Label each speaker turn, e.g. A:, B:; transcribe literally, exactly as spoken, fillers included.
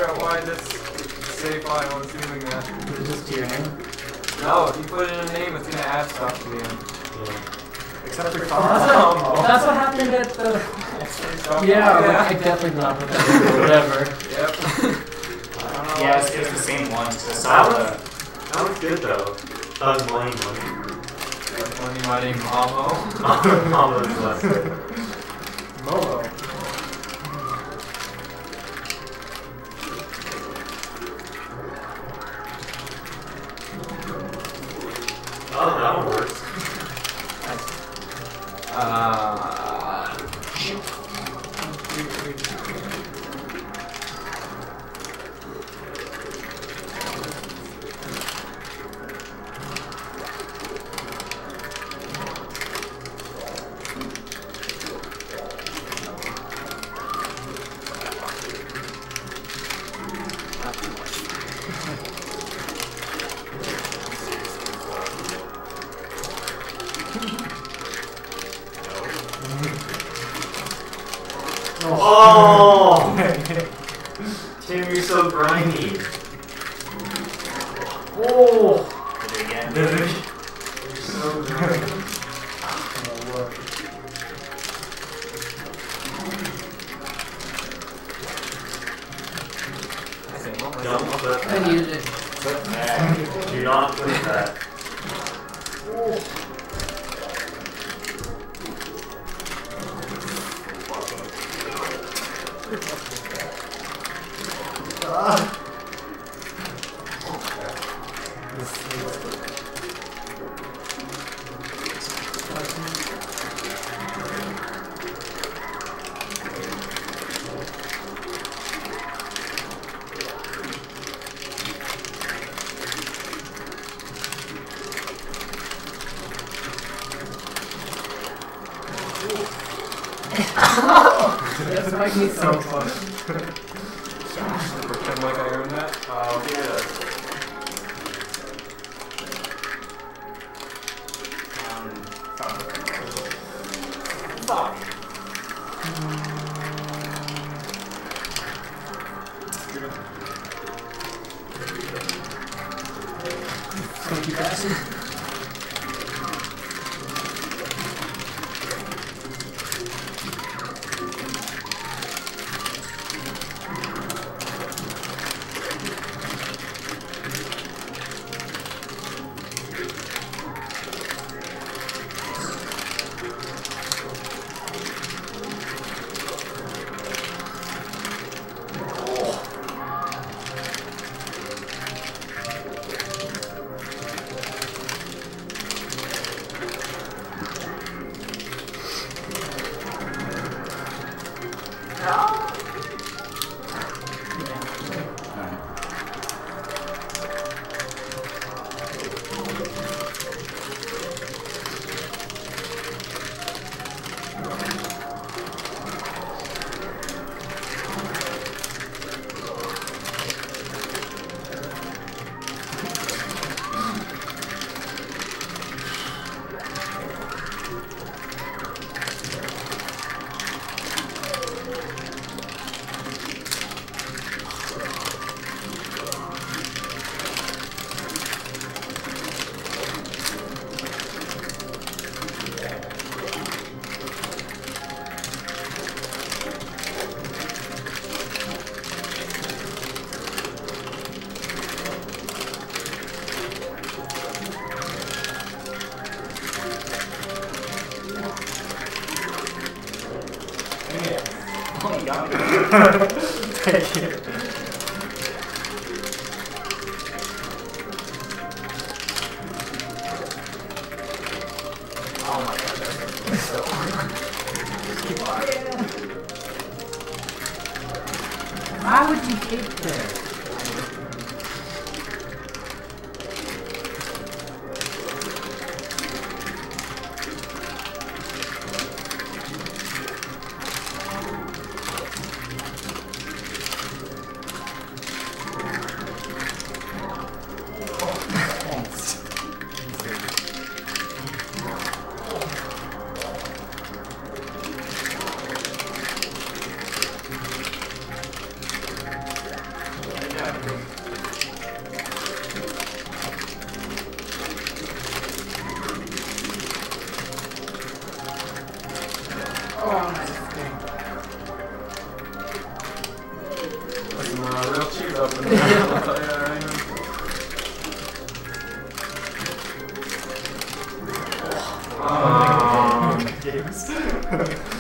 A: out why this save file is doing that.
B: Is it just to your name?
A: No, if you put in a name, it's gonna add stuff to the end.
C: Yeah. Except for
B: Oh, that's,
C: Tom.
B: what, that's what happened at the...
A: Stuff.
B: Yeah, yeah. I definitely did not put that in, or whatever.
A: Yep. I don't know.
D: Yeah, it's, it's the same one. So I
C: That
D: saw
C: was,
D: the.
C: that was good though. Thug money money.
A: Money, money, Mamo.
C: Mama's left.
B: Momo.
C: Oh, that one works.
A: Uh,
C: Oh! Tim, you're so grimy. Oh!
D: Did it again.
C: You're so grimy.
B: Oh, look.
A: I think one more.
C: Don't put
B: I
C: that.
B: used it.
C: Put that. Do not put that. Ah.
B: That's like me so close.
A: Pretend like I own that.
C: Oh, yeah.
A: Fuck.
B: Gonna keep passing.
D: Oh, you got me.
C: Thank you.
A: Oh my god, that's so
B: Why would you hit there? Oh, nice. Okay.
A: There's some uh, real cheese up in there. I'll tell you that right now.
C: Oh, games.